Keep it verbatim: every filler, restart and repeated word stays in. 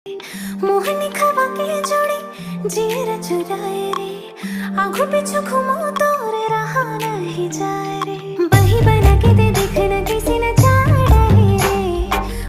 मोहनी खवा के जोड़ी जीर चुराए रे आंखों पीछू घुमाओ तो